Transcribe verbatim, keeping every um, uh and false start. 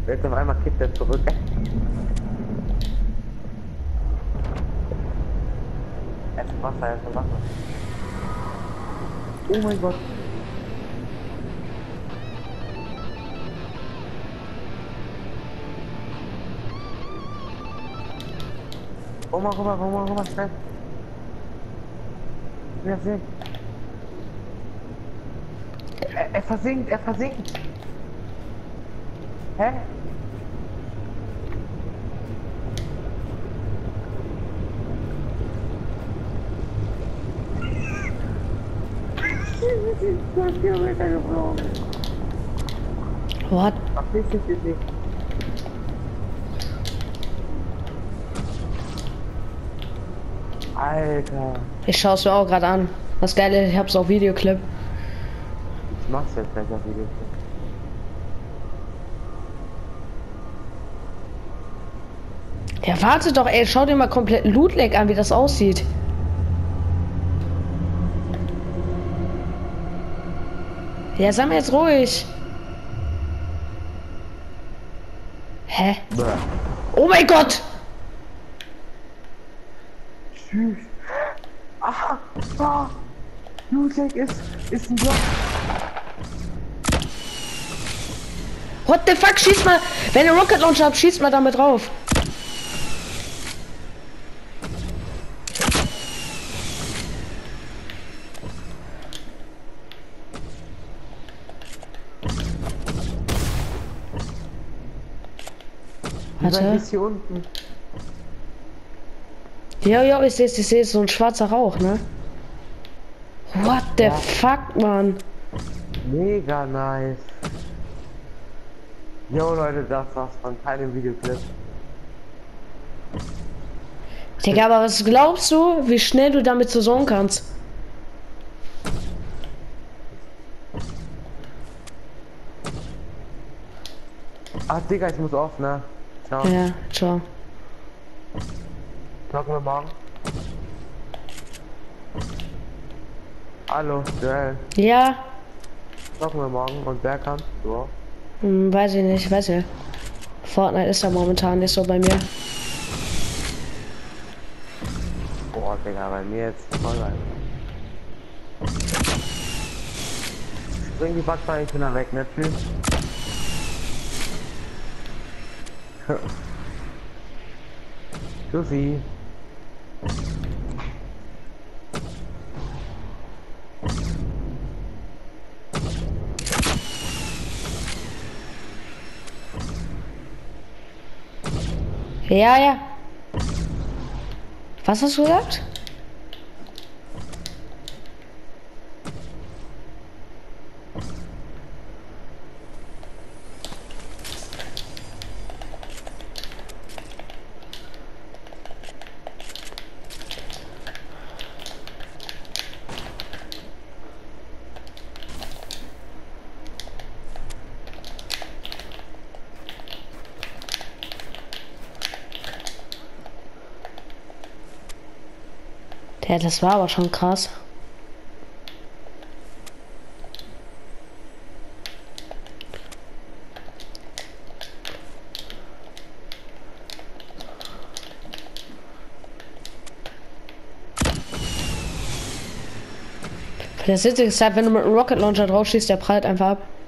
Jetzt auf einmal kippt er zurück. Er ist Wasser, er ist Wasser. Oh mein Gott. Oh mal rüber, oh mal rüber, schnell. Ja, sinkt. Er, er versinkt, er versinkt. Hä? zwölf Kilometer geflogen. What? Ach, nicht, nicht, nicht, nicht. Alter. Ich schaue es mir auch gerade an. Das Geile, ich hab's auf Videoclip. Ich mach's jetzt gleich auf Video. Ja, warte doch, ey, schau dir mal komplett Loot-Lag an, wie das aussieht. Ja, sei mal jetzt ruhig. Hä? Bäh. Oh mein Gott! Tschüss. Ah, ah. Lootleg ist, ist ein Block. What the fuck, schieß mal! Wenn ihr Rocket Launcher habt, schießt mal damit drauf. Warte. Warte. Hier unten. Ja, ja, ich seh's, ich seh's, so ein schwarzer Rauch, ne? What the Ja. fuck, Mann? Mega nice. Jo Leute, das war's von keinem Videoclip. Digga, aber was glaubst du, wie schnell du damit saisonen kannst? Ah, Digga, ich muss auf, ne? Ciao. Ja, ciao. Talken wir morgen. Hallo, Joel. Ja, Talken wir morgen und wer kann? Du auch? hm, weiß ich nicht, weiß ich. Fortnite ist ja momentan nicht so bei mir. Boah, Digga, bei mir jetzt voll ein. Bring die Backpfeile, ich bin da weg, ne? Tschüss. Tschüssi. Ja, ja. Was hast du gesagt? Ja, das war aber schon krass. Das Witzige ist halt, wenn du mit einem Rocket Launcher drauf schießt, der prallt einfach ab.